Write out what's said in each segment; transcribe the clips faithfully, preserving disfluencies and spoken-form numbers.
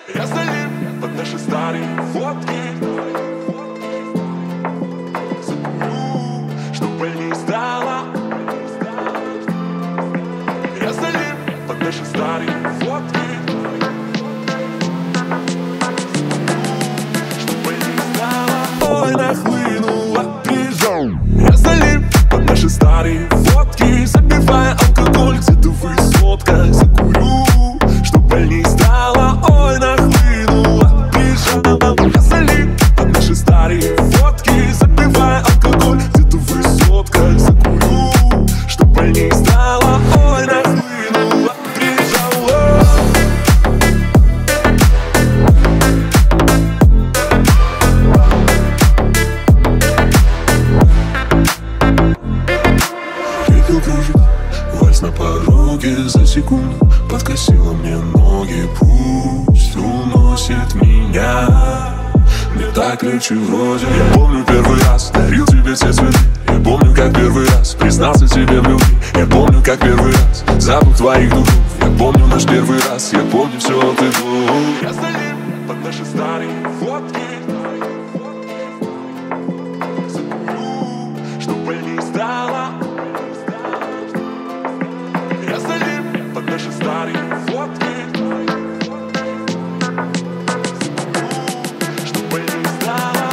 Я залип под наши старые фотки. Закурю, чтоб больней стало. Я залип под наши старые фотки. Чтоб больней стало. Ой, нахлынула, прижал. Я залип под наши старые фотки, запивая алкоголь где-то в высотках. Закурю, чтоб больней стало. Ой, нахлынула, прижал. Я залип под наши старые фотки, запивая алкоголь где-то в высотках. Закурю, чтоб больней стало. Ой, нахлынула, прижала. Пепел кружит, вальс на пороге. За секунду подкосила мне ноги. Пусть уносит меня, мне так легче вроде. Я помню первый раз дарил тебе все цветы. Я помню, как первый раз признался тебе в любви. Я помню, как первый раз запах твоих духов. Я помню наш первый раз, я помню все от и до. Я залип под наши старые фотки. Закурю, чтоб больней стало. Я залип под наши старые фотки. Чтоб больней стало.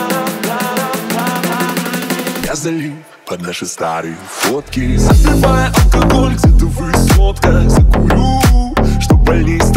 Я залип под наши старые фотки, запивая алкоголь где-то в высотках. Закурю, чтоб больней стало.